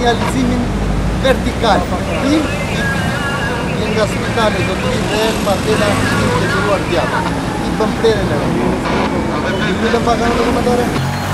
sinjalizimin vertikal. Nga spitale do të vinë dhe patena të detyruar djata. I bëm prerën e rëmë. I lutem pak në komentare.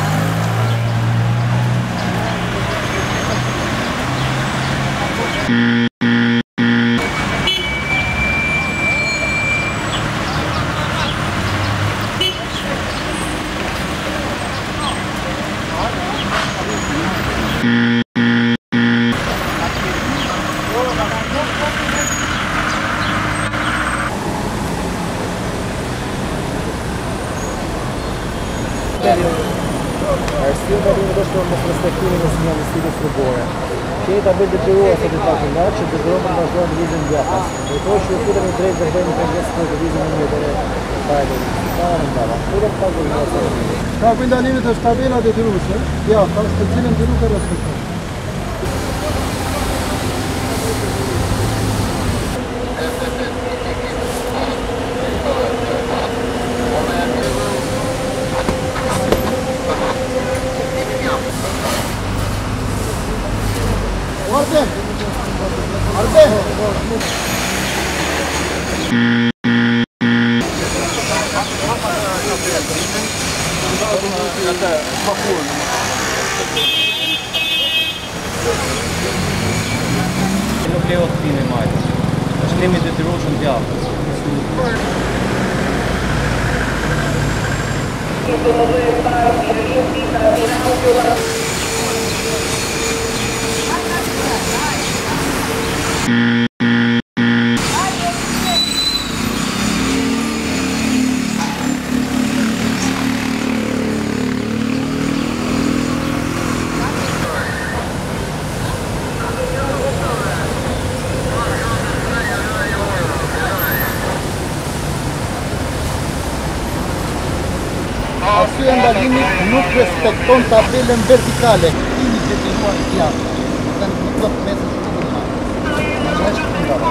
Arsye për një dëshmë mos respektimin e sinjalistikës rrugore. Keni tabelë detyruese të paktëngar që detyrohen të vazhdojnë lëvizjen mbrapa. Ndërkohë që futemi drejt vërdhënit të ngjesë për lëvizjen e mjetëre fare. Para ndava. Futëm pak vërdhënit. Shkaku i ndalimit është tabela detyruese. Ja, pas të cilën ti nuk e respekton. Arde! Nuk lejo të pini majtës. Është lemi detyrueshëm djallës. Arsye e ndalimit nuk respekton tabelën vertikale. Kini detyruar djata. Dhe nuk do të mesë shumë të marë. Në është të ndava.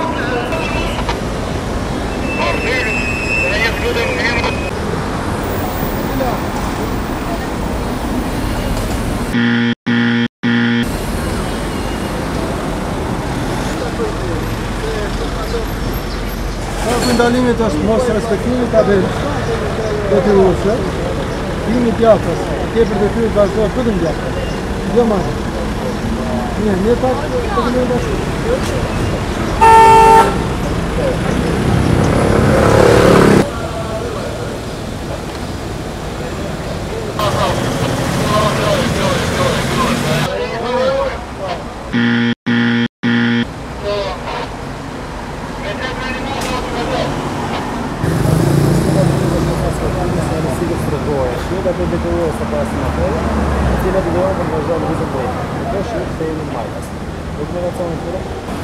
Shkaku i ndalimit është mos respektimi tabelës detyruese. Kini djatës, ke për detyrë të vazhdojë vetëm djatës. Jo marrë. Një pak të këmërë bashkë. Shkjeta për detyruese para semaforit, të cilat detyrohen për të vazhdojnë lëvizjen drejt. Ndërkohë që kthehemi në majtas. Dokumentacioni këtyre.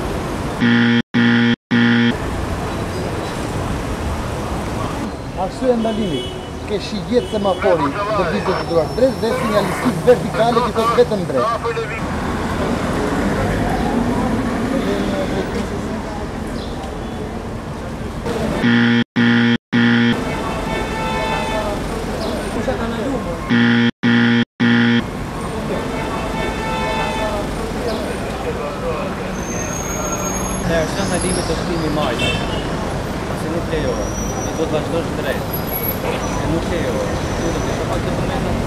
Arsye e ndalimit, ke shijet semafori lëvizje të detyruar drejt dhe sinjalistik vertikale që thotë vetëm drejt. Dhe arsye e ndalimit është pini majtës. Se nuk lejohet. Ti do të vazhdosh drejt. E nuk lejohet. Ti do të shoh pak dokumentat.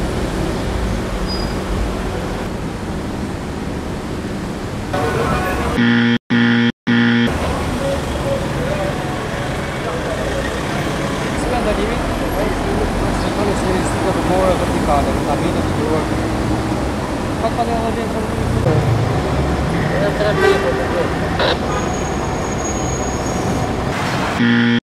Ndalimit, respekton sinjalistika rrugore vertikale, në tabelën e detyruar. Pak pa dhe vjen për Tre